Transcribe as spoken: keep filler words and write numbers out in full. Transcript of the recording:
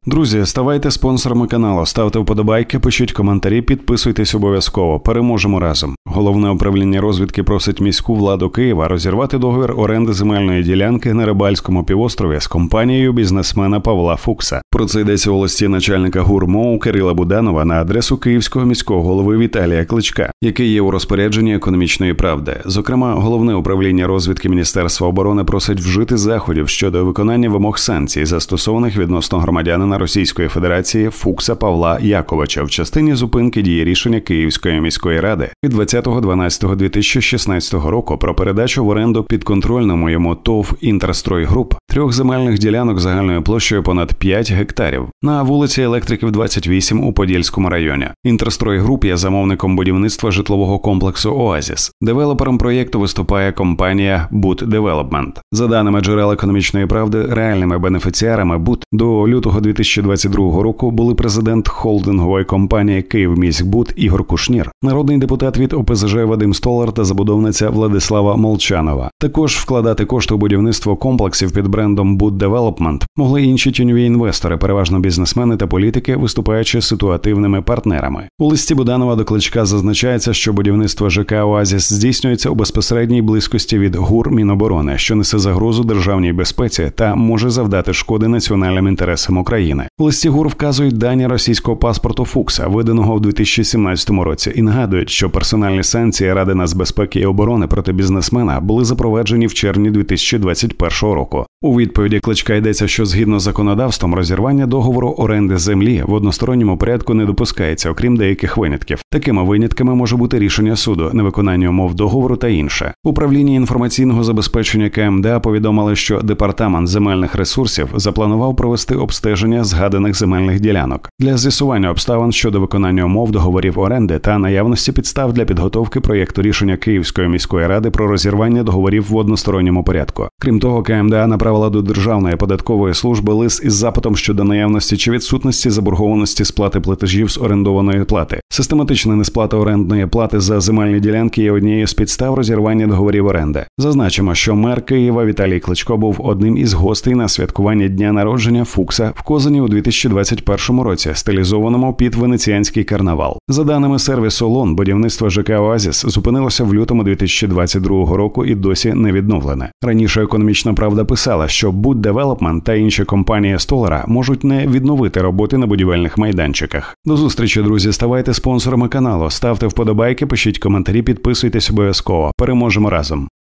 Друзі, ставайте спонсорами каналу, ставте вподобайки, пишіть коментарі, підписуйтесь обов'язково. Переможемо разом. Головне управління розвідки просить міську владу Києва розірвати договір оренди земельної ділянки на Рибальському півострові з компанією бізнесмена Павла Фукса. Про це йдеться у листі начальника ГУР МОУ Кирила Буданова на адресу київського міського голови Віталія Кличка, який є у розпорядженні Економічної правди. Зокрема, головне управління розвідки Міністерства оборони просить вжити заходів щодо виконання вимог санкцій, застосованих відносно громадянина Російської Федерації Фукса Павла Яковича в частині зупинки дії рішення Київської міської ради від двадцятого дванадцятого дві тисячі шістнадцятого року про передачу в оренду підконтрольному йому ТОВ «Інтерстрой Груп» трьох земельних ділянок загальною площею понад п'ять гектарів на вулиці Електриків, двадцять вісім у Подільському районі. «Інтерстрой Груп» є замовником будівництва житлового комплексу «Оазіс». Девелопером проєкту виступає компанія «Бут Девелопмент». За даними джерел Економічної правди, реальними бенефіціарами «Бут» до лютого дві тисячі двадцять другого року були президент холдингової компанії «Київміськбуд» Ігор Кушнір, народний депутат від О Пе Зе Же Вадим Столар та забудовниця Владислава Молчанова. Також вкладати кошти у будівництво комплексів під брендом «Бут Девелопмент» могли інші тіньові інвестори, переважно бізнесмени та політики, виступаючи ситуативними партнерами. У листі Буданова до Кличка зазначається, що будівництво ЖК «Оазіс» здійснюється у безпосередній близькості від ГУР Міноборони, що несе загрозу державній безпеці та може завдати шкоди національним інтересам України. У листі ГУР вказують дані російського паспорту Фукса, виданого в дві тисячі сімнадцятому році, і нагадують, що персональні санкції Ради нацбезпеки і оборони проти бізнесмена були запроваджені в червні дві тисячі двадцять першого року. У відповіді Кличка йдеться, що згідно з законодавством розірвання договору оренди землі в односторонньому порядку не допускається, окрім деяких винятків. Такими винятками може бути рішення суду, невиконання умов договору та інше. Управління інформаційного забезпечення Ка Ем Де А повідомили, що Департамент земельних ресурсів запланував провести обстеження згаданих земельних ділянок для з'ясування обставин щодо виконання умов договорів оренди та наявності підстав для підготовки проєкту рішення Київської міської ради про розірвання договорів в односторонньому порядку. Крім того, Ка Ем Де А направила до Державної податкової служби лист із запитом щодо наявності чи відсутності заборгованості сплати платежів з орендованої плати. Систематична несплата орендної плати за земельні ділянки є однією з підстав розірвання договорів оренди. Зазначимо, що мер Києва Віталій Кличко був одним із гостей на святкуванні дня народження Фукса в Козині у дві тисячі двадцять першому році, стилізованому під венеціанський карнавал. За даними сервісу Лон, будівництво ЖК «Оазіс» зупинилося в лютому дві тисячі двадцять другого року і досі не відновлене. Раніше Економічна правда писала, що «Бут Девелопмент» та інші компанії Столара можуть не відновити роботи на будівельних майданчиках. До зустрічі, друзі, ставайте спонсорами каналу, ставте вподобайки, пишіть коментарі, підписуйтесь обов'язково. Переможемо разом!